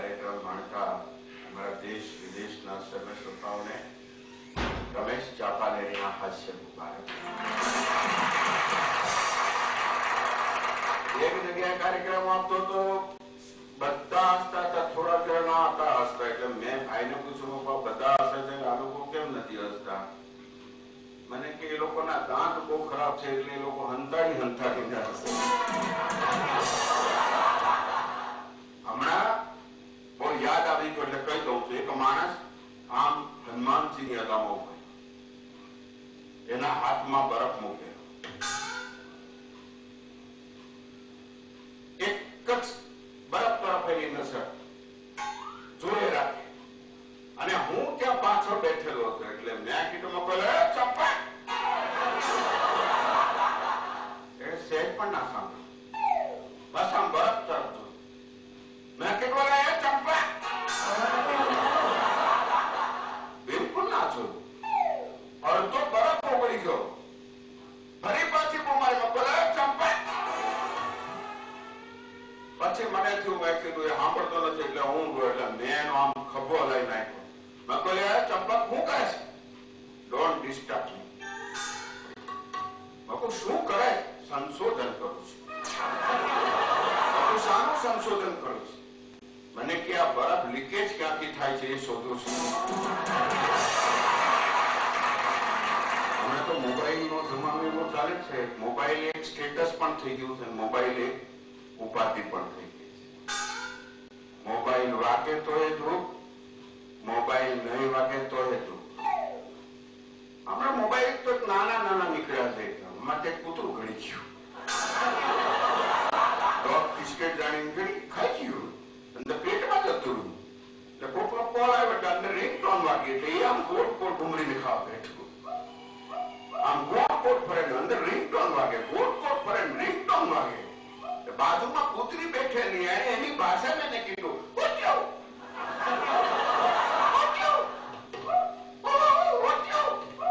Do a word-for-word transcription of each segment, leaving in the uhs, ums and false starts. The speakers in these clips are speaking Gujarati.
कार्यक्रम माणता हमारा देश विदेशना सर्व श्रोताओने रमेश चापानेरीना हास्य मुबारक। एक जगह कार्यक्रम आपतो तो बधा हसता था, थोड़ा जरा आता हसता, એટલે મેં ભાઈને પૂછ્યું કે બધા હસે છે આ લોકો કેમ નથી હસતા? મને કે એ લોકોના દાંત બહુ ખરાબ છે એટલે એ લોકો હંતાડી હંતાડીને હસે। હમણાં બહુ યાદ આવી ગયું એટલે કહી દઉં છું। એક માણસ આમ હનુમાનજીની અગામાં ઉભો, એના હાથમાં બરફ મૂકેલો, એક જ બરફ તરફ એની નજર જોડે રાખે અને હું ત્યાં પાછળ બેઠેલો હતો એટલે મેં કીધું મોકલે ચંપા, એ સહેજ પણ ના સાંભળ્યું, બસ આમ બરફ તરફ જોયું। મેં કીધું એ ચંપા, બિલકુલ ના જોયું, અડધો બરફ ઓગળી ગયો, ફરી પાછી બોમારી મોકલે ચંપા। પછી મને થયું મેં કીધું એ સાંભળતો નથી એટલે હું એટલે મેં એનો આમ ખભો હલાવી નાખ્યો। મેં કહ્યું યાર ચંપા શું કરે છે? Don't disturb me. મેં કહું શું કરે? સંશોધન કરું છું। શાનું સંશોધન કરું છું? મને કે આ બરફ લીકેજ ક્યાંથી થાય છે એ શોધું છું। હમણાં તો મોબાઈલનો જમાનો એવો ચાલે છે, મોબાઈલ એક સ્ટેટસ પણ થઈ ગયું છે, મોબાઈલ એક ઉપાધિ પણ થઈ ગઈ છે। મોબાઈલ વાગે તો એ ધ્રુપ, મોબાઈલ નહીં વાગે તો એ ધ્રુપ। હમણાં મોબાઈલ તો નાના નાના નીકળ્યા છે, માટે કૂતરું ગળી ગયું, ડોગ બિસ્કેટ જાણીને ગળી ખાઈ ગયું, અંદર પેટમાં જતું રહ્યું, એટલે કોકનો કોલ આવ્યો એટલે અંદર રિંગટોન વાગી એટલે એ આમ ગોળ ગોળ ઘૂમરીને ખાવા બેઠું, આમ ગોળ ગોળ ફરે અંદર રિંગટોન વાગે, ગોળ ગોળ ફરે રિંગટોન વાગે। બાજુમાં કૂતરી બેઠેલી એની ભાષા મેં કીધું ઉઠ્યો ઉઠ્યો ઉઠ્યો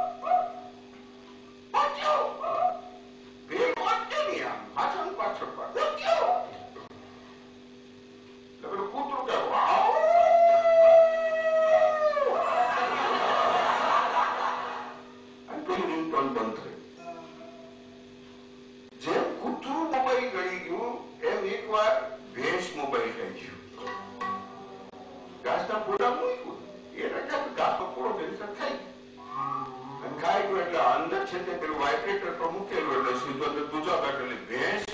ઉઠ્યો, પેલું ઉઠ્યો નહીં, આમ પાછળ પાછળ ઉઠ્યો એટલે પેલું કૂતરું કે અને પેલી રિંગટોન બંધ થઈ। જેમ કૂતરું મોબાઈલ ગળી ગયું એમ એક વાર ભેંસ મોબાઈલ ગઈ ગયું, ઘાસના પૂરા મૂક્યું, એ રજા ઘાસનો પૂરો ભેંસ ખાઈ અને ખાઈ ગયો એટલે અંદર છે તે પેલું વાઇબ્રેટર પર મૂકેલું એટલે સીધો દૂજા કાઢેલી ભેંસ